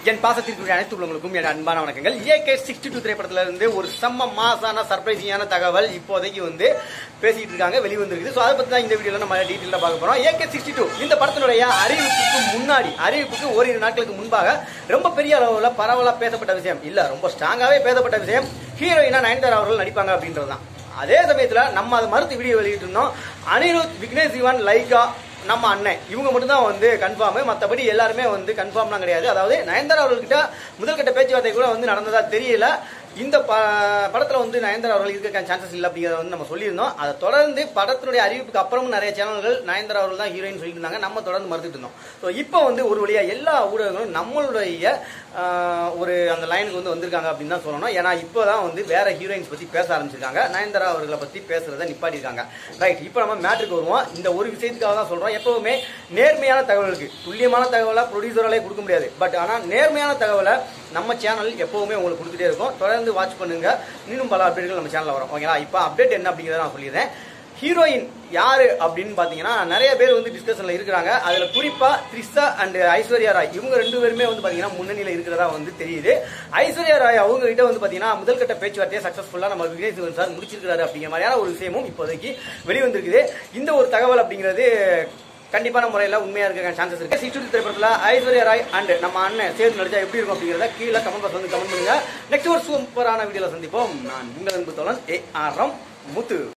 என் பாசத்திற்கு அனைத்து உள்ளவங்களுக்கும் என் அன்பான வணக்கங்கள். AK-62 திரைப்படத்துல இருந்து ஒரு செம்ம மாசான சர்ப்ரைசிங்கான தகவல் இப்போதைக்கு வந்து பேசிட்டு இருக்காங்க, வெளிவந்திருக்கு. ஸோ அதை பத்தி தான் இந்த வீடியோல நம்ம டீட்டெயிலா பார்க்க போறோம். AK-62 இந்த படத்தினுடைய அறிவிப்புக்கு ஓரிரு நாட்களுக்கு முன்பாக ரொம்ப பெரிய அளவுல பரவலா பேசப்பட்ட விஷயம் இல்ல, ரொம்ப ஸ்ட்ராங்காவே பேசப்பட்ட விஷயம் ஹீரோயினா நயன்தாரா அவர்கள் நடிப்பாங்க அப்படின்றதுதான். அதே சமயத்துல நம்ம அதை மறுத்து வீடியோ வெளியிட்டு இருந்தோம். அனிருத், விக்னேஷ் சிவன், லைகா, நம்ம அண்ணன் இவங்க மட்டும் தான் வந்து கன்ஃபார்ம். மற்றபடி எல்லாருமே வந்து கன்ஃபார்ம்லாம் கிடையாது. அதாவது நயன்தாரா அவர்கள்கிட்ட முதல்கட்ட பேச்சுவார்த்தை கூட வந்து நடந்ததா தெரியல. இந்த படத்துல வந்து நயன்தாரா அவர்கள் இருக்க சான்சஸ் இல்லை அப்படிங்கிறத வந்து நம்ம சொல்லியிருந்தோம். அதை தொடர்ந்து படத்தினுடைய அறிவிப்புக்கு அப்புறமும் நிறைய சேனல்கள் நயன்தாரா அவர்கள் தான் ஹீரோயின் சொல்லிட்டு இருந்தாங்க. நம்ம தொடர்ந்து மறுத்துட்டு இருந்தோம். ஸோ இப்போ வந்து ஒரு வழியா எல்லா ஊடகங்களும் நம்மளுடைய ஒரு அந்த லைனுக்கு வந்து வந்திருக்காங்க அப்படின்னு தான் சொல்லணும். ஏன்னா இப்போதான் வந்து வேற ஹீரோயின்ஸ் பத்தி பேச ஆரம்பிச்சிருக்காங்க. நயன்தாரா அவர்களை பத்தி பேசுறதை நிப்பாட்டிருக்காங்க. ரைட், இப்போ நம்ம மேட்ருக்கு வருவோம். இந்த ஒரு விஷயத்துக்காக தான் சொல்றோம். எப்பவுமே நேர்மையான தகவலுக்கு துல்லியமான தகவலை ப்ரொடியூசராலே கொடுக்க முடியாது. பட் ஆனால் நேர்மையான தகவலை நம்ம சேனல் எப்பவுமே உங்களுக்கு கொடுத்துட்டே இருக்கும். தொடர்ந்து வாட்ச் பண்ணுங்க. இன்னும் பல அப்டேட்கள் நம்ம சேனல்ல வரும். ஓகேங்களா? இப்போ அப்டேட் என்ன அப்படிங்கிறத நான் சொல்லிடுறேன். ஹீரோயின் யாரு அப்படின்னு பாத்தீங்கன்னா நிறைய பேர் வந்து டிஸ்கஷன்ல இருக்கிறாங்க. அதுல குறிப்பா த்ரிஷா அண்ட் ஐஸ்வர்யா ராய் இவங்க ரெண்டு பேருமே வந்து பாத்தீங்கன்னா முன்னணியில இருக்கிறதா வந்து தெரியுது. ஐஸ்வர்யா ராய் அவங்க கிட்ட வந்து பாத்தீங்கன்னா முதல்கட்ட பேச்சுவார்த்தையை சக்சஸ்ஃபுல்லா நம்ம விக்னேஷ் சிவன் சார் முடிச்சிருக்காரு அப்படிங்கிற மாதிரியான ஒரு விஷயமும் இப்போதைக்கு வெளிவந்திருக்குது. இந்த ஒரு தகவல் அப்படிங்கிறது கண்டிப்பான முறையில் உண்மையா இருக்க சான்சஸ் இருக்கு. 62 திரைப்படத்துல ஐஸ்வர்யா ராய் அண்ட் நம்ம அண்ணன் சேர்ந்து நடிச்சா எப்படி இருக்கும் அப்படிங்கிறத கீழே கமெண்ட் பாக்ஸ் வந்து கமெண்ட் பண்ணுங்க. நெக்ஸ்ட் ஒரு சூப்பரான வீடியோல சந்திப்போம். நான் உங்கள் அன்பு தோழன் ARM முத்து.